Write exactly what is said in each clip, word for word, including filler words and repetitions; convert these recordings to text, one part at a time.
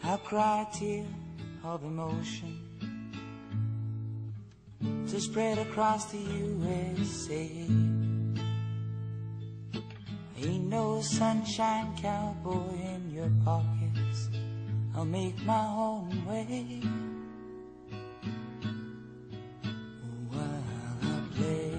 I'll cry a tear of emotion to spread across the U S A. Ain't no sunshine cowboy in your pockets. I'll make my own way while I play.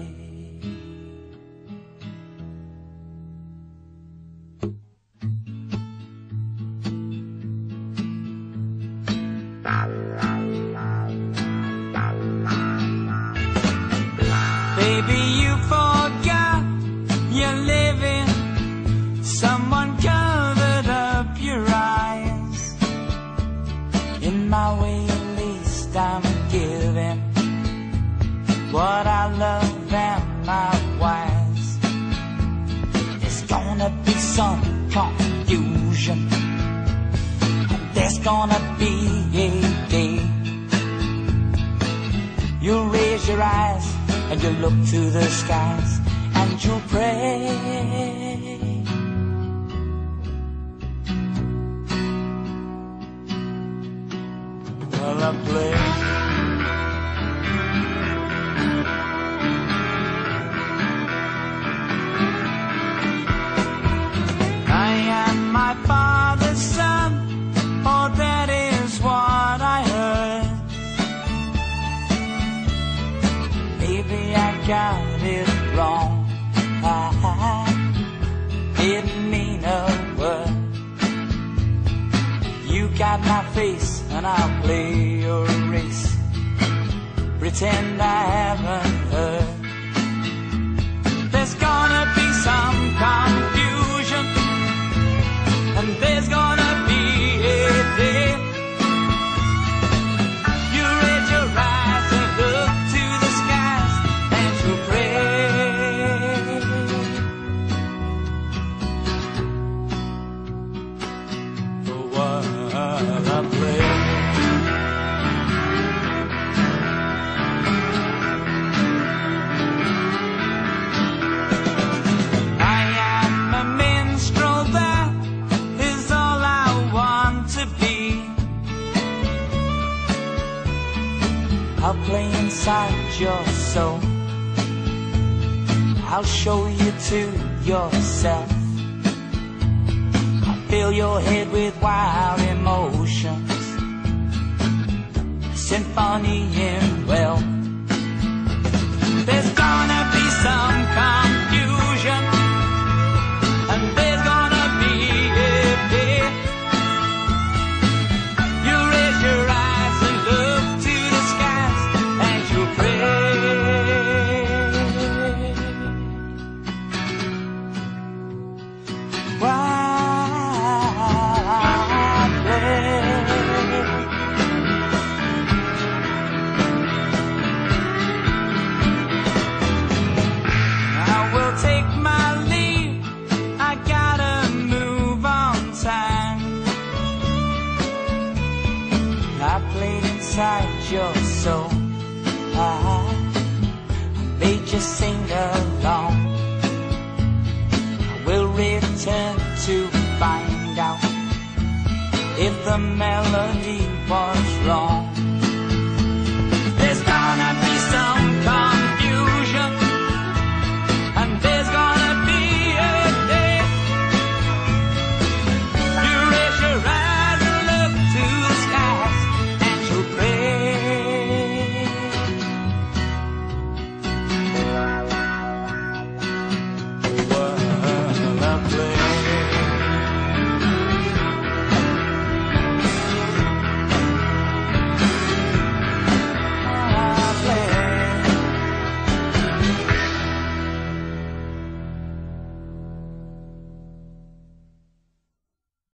Baby, you forgot you're living. Someone covered up your eyes. In my way, at least I'm giving what I love and my wise. There's gonna be some confusion, and there's gonna be a day you'll raise your eyes and you look to the skies and you pray. Well, I play. I am my father's son, oh, that is what I heard. Maybe I got it wrong. I didn't mean a word. You got my face and I'll play your race. Pretend I haven't heard. There's gonna be some confusion, and there's gonna be a day you raise your eyes and look to the skies and you pray. For while I play. I am a minstrel, that is all I want to be. I'll play inside your soul. I'll show you to yourself. I'll fill your head with wild emotions, symphony in well. There's gonna be some confusion, and there's gonna be a day you raise your eyes and look to the skies and you pray. While I play. I will take my leave, I gotta move on time. I played inside your soul, I made you sing along. I will return to find out if the melody was wrong. There's gonna be some